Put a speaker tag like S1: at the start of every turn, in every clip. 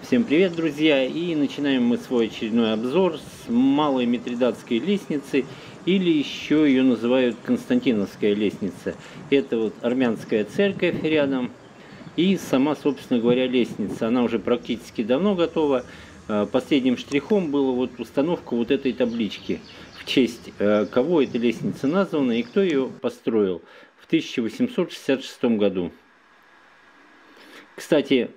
S1: Всем привет, друзья! И начинаем мы свой очередной обзор с малой Митридатской лестницы, или еще ее называют Константиновская лестница. Это вот армянская церковь рядом и сама, собственно говоря, лестница. Она уже практически давно готова. Последним штрихом была вот установка вот этой таблички, в честь кого эта лестница названа и кто ее построил в 1866 году. Кстати,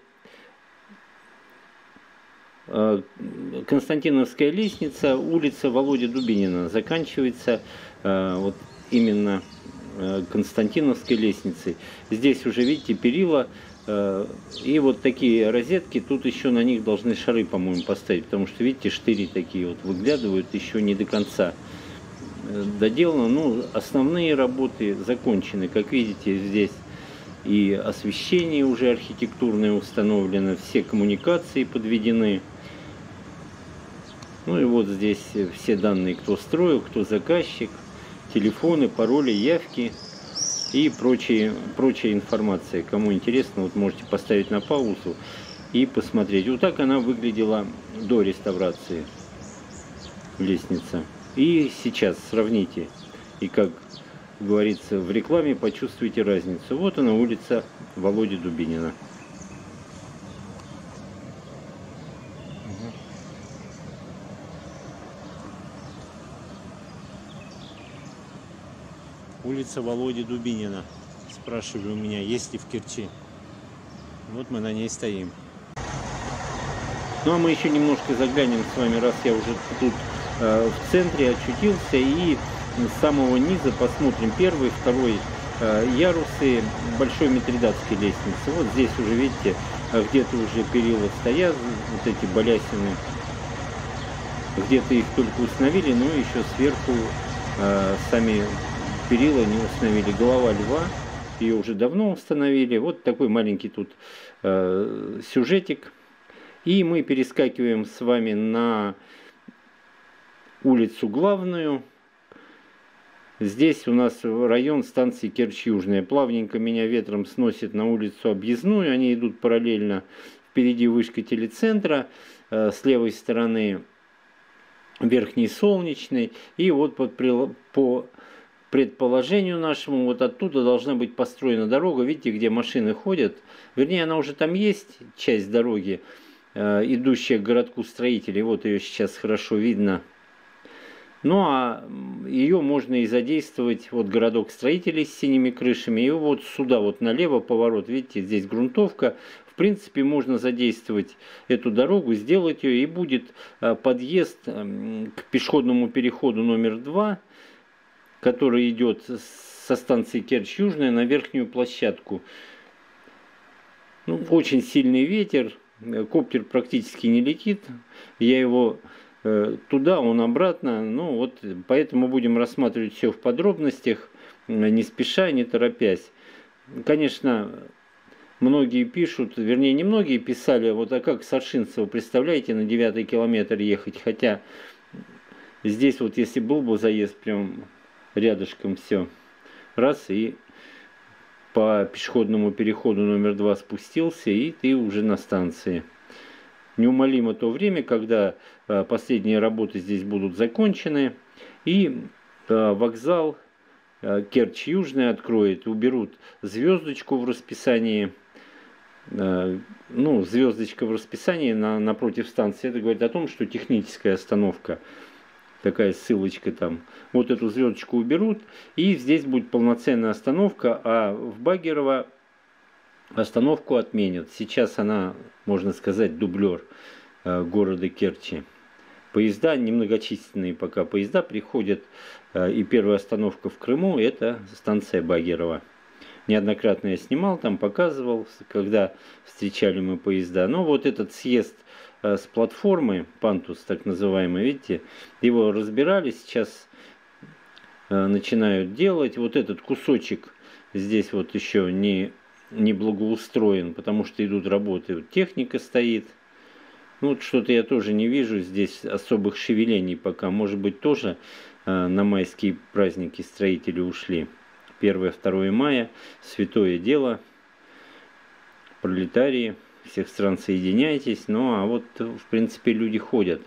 S1: Константиновская лестница, улица Володи Дубинина, заканчивается вот именно Константиновской лестницей. Здесь уже, видите, перила и вот такие розетки. Тут еще на них должны шары, по-моему, поставить, потому что, видите, штыри такие вот выглядывают, еще не до конца доделано. Ну, основные работы закончены, как видите, здесь и освещение уже архитектурное установлено, все коммуникации подведены. Ну и вот здесь все данные, кто строил, кто заказчик, телефоны, пароли, явки и прочая информация. Кому интересно, вот можете поставить на паузу и посмотреть. Вот так она выглядела до реставрации, лестница. И сейчас сравните. И как говорится в рекламе, почувствуйте разницу. Вот она, улица Володи Дубинина. Улица Володи Дубинина. Спрашивали у меня, есть ли в Керчи. Вот мы на ней стоим. Ну а мы еще немножко заглянем с вами, раз я уже тут в центре очутился, и с самого низа посмотрим первый, второй ярусы большой Митридатской лестницы. Вот здесь уже, видите, где-то уже перила стоят, вот эти балясины. Где-то их только установили, но еще сверху сами перила не установили. Голова льва, ее уже давно установили. Вот такой маленький тут сюжетик. И мы перескакиваем с вами на улицу главную. Здесь у нас район станции Керчь-Южная. Плавненько меня ветром сносит на улицу Объездную. Они идут параллельно. Впереди вышка телецентра. С левой стороны Верхний Солнечный. И вот по предположению нашему, вот оттуда должна быть построена дорога. Видите, где машины ходят. Вернее, она уже там есть, часть дороги, идущая к городку строителей. Вот ее сейчас хорошо видно. Ну, а ее можно и задействовать, вот городок строителей с синими крышами, и вот сюда, вот налево поворот, видите, здесь грунтовка. В принципе, можно задействовать эту дорогу, сделать ее, и будет подъезд к пешеходному переходу номер 2, который идет со станции Керчь-Южная на верхнюю площадку. Ну, очень сильный ветер, коптер практически не летит, я его туда, он обратно. Ну вот, поэтому будем рассматривать все в подробностях, не спеша, не торопясь. Конечно, многие пишут, вернее, не многие писали, вот а как с Аршинцева, представляете, на 9-й километр ехать, хотя здесь вот если был бы заезд прям рядышком, все, раз, и по пешеходному переходу номер 2 спустился, и ты уже на станции. Неумолимо то время, когда последние работы здесь будут закончены, и вокзал Керчь-Южный откроет, уберут звездочку в расписании. Ну, звездочка в расписании напротив станции, это говорит о том, что техническая остановка, такая ссылочка там, вот эту звездочку уберут, и здесь будет полноценная остановка, а в Багирово остановку отменят. Сейчас она, можно сказать, дублер города Керчи. Поезда, немногочисленные пока поезда приходят, и первая остановка в Крыму – это станция Багирово. Неоднократно я снимал, там показывал, когда встречали мы поезда. Но вот этот съезд с платформы, пантус так называемый, видите, его разбирали, сейчас начинают делать. Вот этот кусочек здесь вот еще не благоустроен, потому что идут работы, вот техника стоит. Ну, вот что-то я тоже не вижу здесь особых шевелений пока. Может быть, тоже на майские праздники строители ушли. 1-2 мая, святое дело, пролетарии, всех стран соединяйтесь. Ну, а вот, в принципе, люди ходят.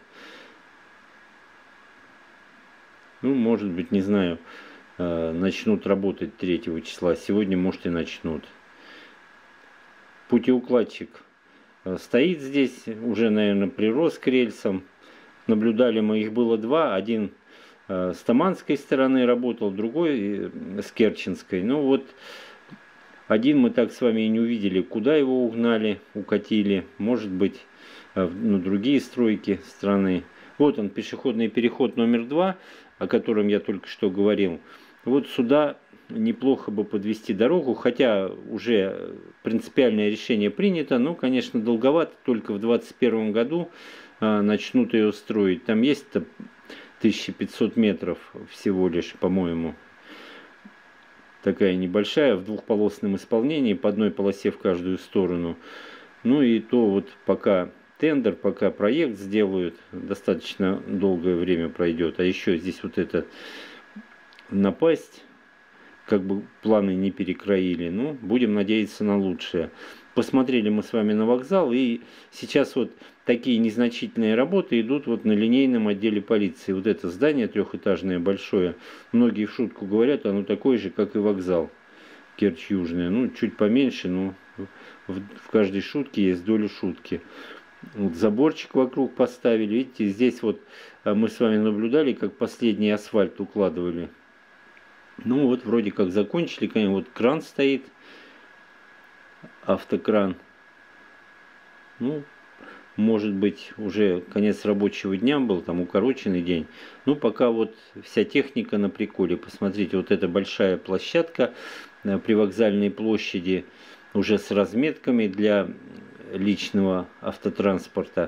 S1: Ну, может быть, не знаю, начнут работать 3 числа. Сегодня, может, и начнут. Путеукладчик стоит здесь, уже, наверное, прирос к рельсам. Наблюдали мы, их было 2. Один с Таманской стороны работал, другой с Керченской. Ну вот, один мы так с вами и не увидели, куда его угнали, укатили. Может быть, на другие стройки страны. Вот он, пешеходный переход номер 2, о котором я только что говорил. Вот сюда неплохо бы подвести дорогу, хотя уже принципиальное решение принято, но, конечно, долговато, только в 2021 году начнут ее строить. Там есть 1500 метров всего лишь, по-моему. Такая небольшая, в двухполосном исполнении, по одной полосе в каждую сторону. Ну и то вот пока тендер, пока проект сделают, достаточно долгое время пройдет. А еще здесь вот это напасть, как бы планы не перекроили. Ну, будем надеяться на лучшее. Посмотрели мы с вами на вокзал, и сейчас вот такие незначительные работы идут вот на линейном отделе полиции. Вот это здание трехэтажное, большое. Многие в шутку говорят, оно такое же, как и вокзал Керчь-Южная. Ну, чуть поменьше, но в каждой шутке есть доля шутки. Вот заборчик вокруг поставили. Видите, здесь вот мы с вами наблюдали, как последний асфальт укладывали. Ну вот вроде как закончили, конечно, вот кран стоит, автокран. Ну, может быть, уже конец рабочего дня был, там укороченный день. Ну, пока вот вся техника на приколе. Посмотрите, вот эта большая площадка на привокзальной площади, уже с разметками для личного автотранспорта.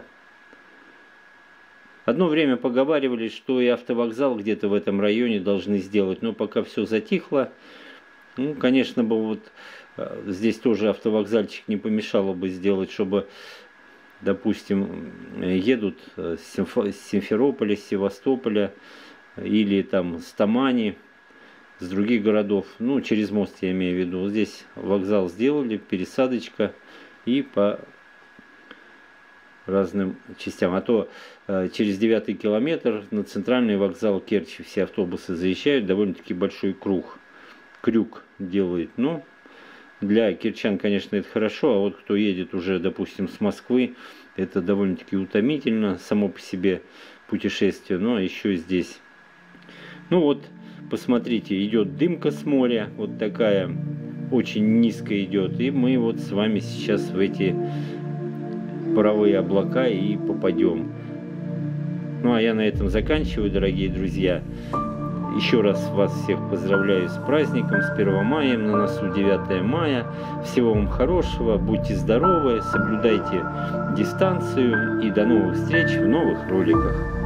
S1: Одно время поговаривали, что и автовокзал где-то в этом районе должны сделать, но пока все затихло. Ну, конечно, бы вот здесь тоже автовокзальчик не помешало бы сделать, чтобы, допустим, едут с Симферополя, с Севастополя или там с Тамани, с других городов, ну, через мост я имею в виду. Вот здесь вокзал сделали, пересадочка и по разным частям. А то через 9-й километр на центральный вокзал Керчи все автобусы заезжают, довольно-таки большой крюк делает. Ну, для кирчан, конечно, это хорошо, а вот кто едет уже, допустим, с Москвы, это довольно-таки утомительно само по себе путешествие, но еще здесь. Ну вот, посмотрите, идет дымка с моря, вот такая, очень низко идет, и мы вот с вами сейчас в эти паровые облака и попадем. Ну а я на этом заканчиваю, дорогие друзья. Еще раз вас всех поздравляю с праздником, с 1 мая, на носу 9 мая. Всего вам хорошего, будьте здоровы, соблюдайте дистанцию и до новых встреч в новых роликах.